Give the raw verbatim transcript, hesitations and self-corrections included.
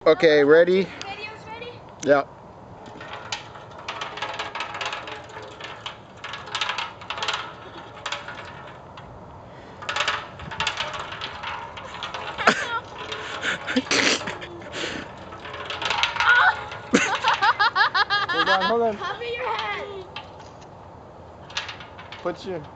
Okay, ready? Video's ready? Yeah. Hold on, hold on. Cover your head. Put your...